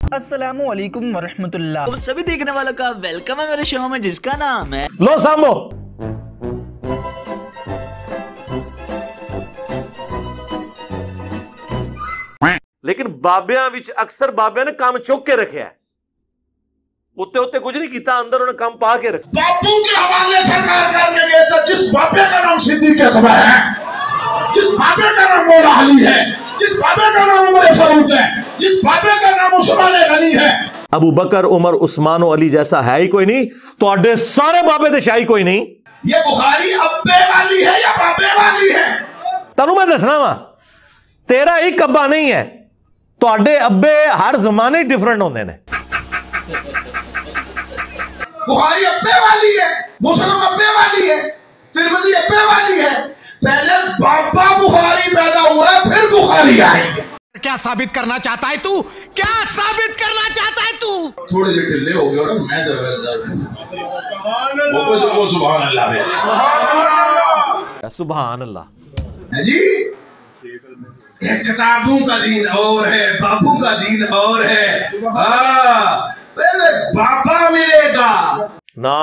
السلام علیکم ورحمۃ اللہ. سبھی دیکھنے والوں کا ویلکم ہے میرے شو میں جس کا نام ہے لو سامو. لیکن بابیاں وچ اکثر بابیاں نے کام چک کے رکھیا ہے. اتے اتے کچھ نہیں کیتا, اندر انہوں نے کام پا کے رکھا. باپو کے حوالے سرکار کرنے گئے تو جس بابے کا نام صدیق اکبر ہے, جس بابے کا نام مولا علی ہے, جس بابے کا نام عمر فاروق ہے, جس بابے کا نام عثمان غنی ہے. ابو بکر, عمر, عثمان و علی جیسا ہے ہی کوئی نہیں. تو اڈے سارے بابے دے شاہی کوئی نہیں. یہ بخاری ابے والی ہے یا بابے والی ہے؟ تنوں میں دسنا وا, تیرا ایک ابا نہیں ہے. تو اڈے ابے ہر زمانے ڈیفرنٹ ہوندے نے. بخاری ابے والی ہے, مسلم ابے والی ہے, ترمذی ابے والی ہے. پہلے بابا بخاری پیدا ہوا ہے, پھر بخاری آئے گے. کیا ثابت کرنا چاہتا ہے تو؟ کیا ثابت کرنا چاہتا ہے تو؟ تھوڑے سے ٹھلے ہو گئے نا, میں وہ سبحان اللہ ہے. سبحان اللہ جی, کتابوں کا دین اور ہے, بابو کا دین اور ہے. پہلے بابا ملے گا نا,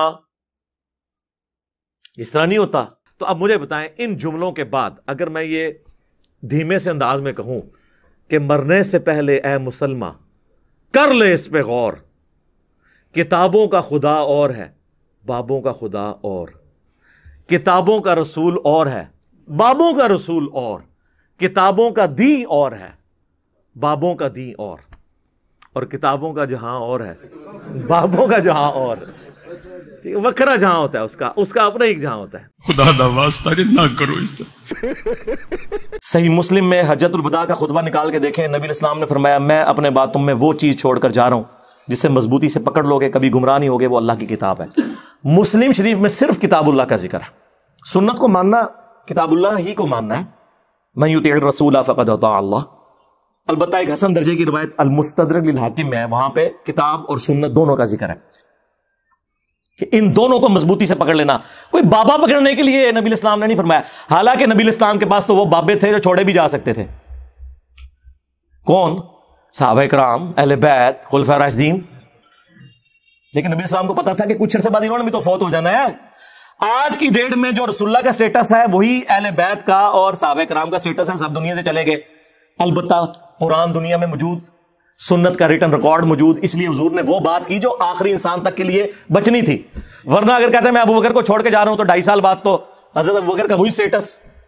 اس طرح نہیں ہوتا. تو اب مجھے بتائیں, ان جملوں کے بعد اگر میں یہ دھیمے سے انداز میں کہوں کہ مرنے سے پہلے اے مسلمہ کر لے اس پہ غور, کتابوں کا خدا اور ہے, بابوں کا خدا اور, کتابوں کا رسول اور ہے, بابوں کا رسول اور, کتابوں کا دین اور ہے, بابوں کا دین اور کتابوں کا جہاں اور ہے, بابوں کا جہاں اور. وکھرا جہاں ہوتا ہے, اس کا اپنا ایک جہاں ہوتا ہے. خدا دا واسطہ نہ کرو اس طرح. صحیح مسلم میں حجت الوداع کا خطبہ نکال کے دیکھیں. نبی الاسلام نے فرمایا, میں اپنے باتوں میں وہ چیز چھوڑ کر جا رہا ہوں جسے مضبوطی سے پکڑ لوگے, کبھی گمراہ نہیں ہوگے, وہ اللہ کی کتاب ہے. مسلم شریف میں صرف کتاب اللہ کا ذکر ہے. سنت کو ماننا کتاب اللہ ہی کو ماننا ہے. من یطیع الرسول فقد اطاع اللہ. البتہ ایک حسن درجے کی روایت المستدرک للحاکم میں ہے, وہاں پہ کتاب اور سنت دونوں کا ذکر ہے کہ ان دونوں کو مضبوطی سے پکڑ لینا. کوئی بابا پکڑنے کے لیے نبی الاسلام نے نہیں فرمایا. حالانکہ نبی الاسلام کے پاس تو وہ بابے تھے جو چھوڑے بھی جا سکتے تھے. کون؟ صحابہ کرام, اہل بیت, خلفاء راشدین. لیکن نبی الاسلام کو پتا تھا کہ کچھ عرصے بعد انہوں نے بھی تو فوت ہو جانا ہے. آج کی ڈیٹ میں جو رسول اللہ کا سٹیٹس ہے وہی اہل بیت کا اور صحابہ کرام کا سٹیٹس ہے. سب دنیا سے چلے گئے. البتہ قرآن دنیا میں موجود, سنت کا ریٹن ریکارڈ موجود, اس لیے حضور نے وہ بات کی جو آخری انسان تک کے لیے بچنی تھی. ورنہ اگر کہتے ہیں میں ابو بکر کو چھوڑ کے جا رہا ہوں تو 2.5 سال بعد تو حضرت ابو بکر کا وہی سٹیٹس,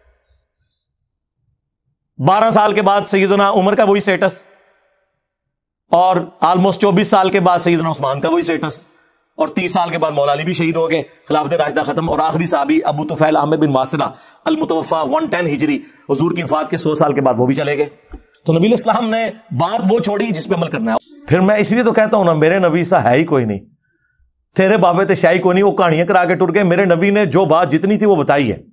12 سال کے بعد سیدنا عمر کا وہی سٹیٹس, اور آلموسٹ 24 سال کے بعد سیدنا عثمان کا وہی سٹیٹس, اور 30 سال کے بعد مولا علی بھی شہید ہو گئے, خلافت راشدہ ختم, اور آخری صحابی ابو طفیل عامر بن واسلہ المتوفا 110 ہجری, حضور کی وفات کے 100 سال کے بعد وہ بھی چلے گئے. تو نبی الاسلام نے بات وہ چھوڑی جس پہ عمل کرنا ہے. پھر میں اس لیے تو کہتا ہوں نا, میرے نبی سا ہے ہی کوئی نہیں. تیرے بابے تے شاہی کوئی نہیں, وہ کہانیاں کرا کے ٹر گئے. میرے نبی نے جو بات جتنی تھی وہ بتائی ہے.